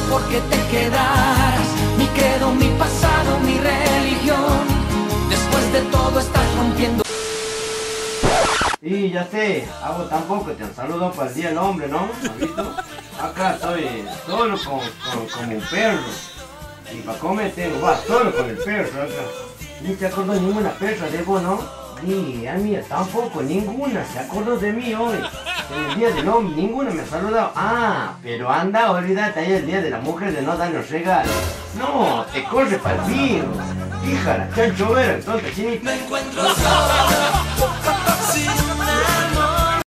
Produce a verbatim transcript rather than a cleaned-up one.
por qué te quedarás. Mi credo, mi pasado, mi religión. Después de todo estás rompiendo. Y ya sé, a vos tampoco te han saludado para el Día del Hombre, ¿no? ¿Has visto? Acá estoy solo con, con, con mi perro. Y para comer tengo, va solo con el perro acá. Ni te acordó ninguna perra de vos, ¿no? Ni a mí tampoco, ninguna se acordó de mí hoy. En el Día del Hombre, ninguna me ha saludado. Ah, pero anda, olvídate ahí el Día de la Mujer de no darnos regalos. No, te corre para el vino. Hija, la chancho vera, entonces, chinita. Me encuentro solo, sin